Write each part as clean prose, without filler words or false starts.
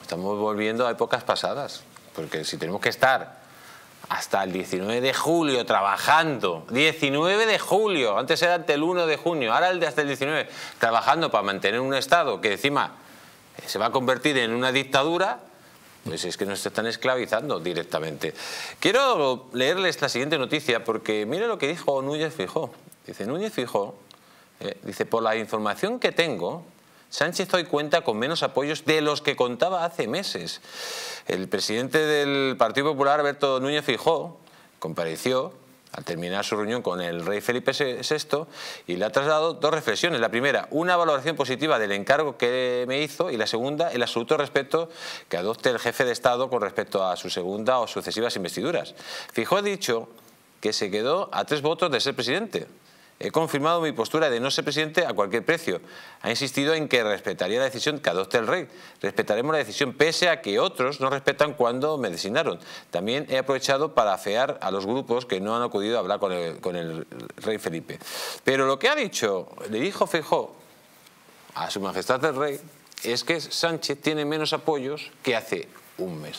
estamos volviendo a épocas pasadas, porque si tenemos que estar hasta el 19 de julio trabajando, 19 de julio, antes era hasta el 1 de junio, ahora hasta el 19, trabajando para mantener un Estado que encima se va a convertir en una dictadura, pues es que nos están esclavizando directamente. Quiero leerles la siguiente noticia porque mire lo que dijo Núñez Feijóo. Dice Núñez Feijóo, dice, por la información que tengo, Sánchez hoy cuenta con menos apoyos de los que contaba hace meses. El presidente del Partido Popular, Alberto Núñez Feijóo, compareció al terminar su reunión con el rey Felipe VI y le ha trasladado dos reflexiones. La primera, una valoración positiva del encargo que me hizo, y la segunda, el absoluto respeto que adopte el jefe de Estado con respecto a su segunda o sucesivas investiduras. Feijóo ha dicho que se quedó a 3 votos de ser presidente. He confirmado mi postura de no ser presidente a cualquier precio. Ha insistido en que respetaría la decisión que adopte el rey. Respetaremos la decisión pese a que otros no respetan cuando me designaron. También he aprovechado para afear a los grupos que no han acudido a hablar con el rey Felipe. Pero lo que ha dicho, le dijo Feijóo a su majestad el rey, es que Sánchez tiene menos apoyos que hace un mes.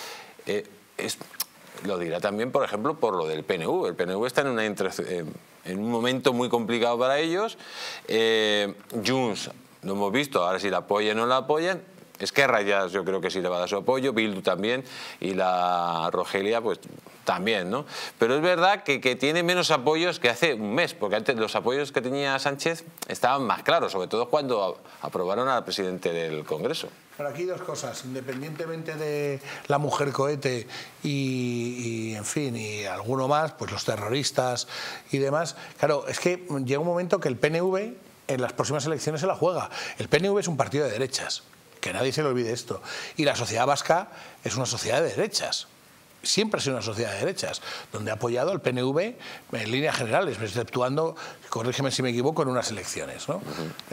Lo dirá también, por ejemplo, por lo del PNV. El PNV está en un momento muy complicado para ellos. Junts, lo hemos visto, ahora si la apoyan o no la apoyan. Esquerra ya yo creo que sí le va a dar su apoyo, Bildu también, y la Rogelia pues también, ¿no? Pero es verdad que tiene menos apoyos que hace un mes, porque antes los apoyos que tenía Sánchez estaban más claros, sobre todo cuando aprobaron al presidente del Congreso. Pero aquí dos cosas, independientemente de la mujer cohete y en fin, y alguno más, pues los terroristas y demás, claro, es que llega un momento que el PNV en las próximas elecciones se la juega. El PNV es un partido de derechas, que nadie se le olvide esto, y la sociedad vasca es una sociedad de derechas. Siempre ha sido una sociedad de derechas, donde ha apoyado al PNV en líneas generales, exceptuando, corrígeme si me equivoco, en unas elecciones, ¿no?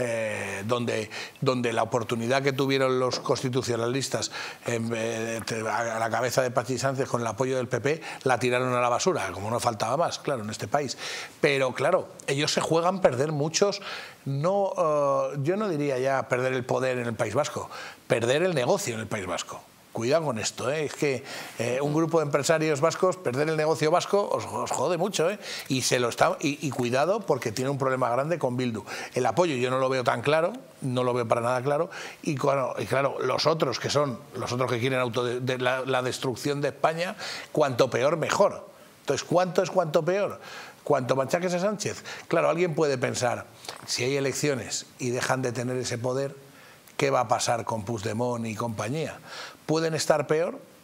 Donde la oportunidad que tuvieron los constitucionalistas a la cabeza de Patxi Sánchez con el apoyo del PP, la tiraron a la basura, como no faltaba más, claro, en este país. Pero claro, ellos se juegan perder muchos, yo no diría ya perder el poder en el País Vasco, perder el negocio en el País Vasco. Cuidado con esto, ¿eh? Es que un grupo de empresarios vascos, perder el negocio vasco os jode mucho, ¿eh? Y cuidado porque tiene un problema grande con Bildu. El apoyo yo no lo veo tan claro, no lo veo para nada claro, y claro, los otros que quieren la destrucción de España, cuanto peor mejor. Entonces, ¿cuánto es cuanto peor? ¿Cuánto machaques a Sánchez? Claro, alguien puede pensar, si hay elecciones y dejan de tener ese poder, ¿qué va a pasar con Puigdemont y compañía? ¿Pueden estar peor?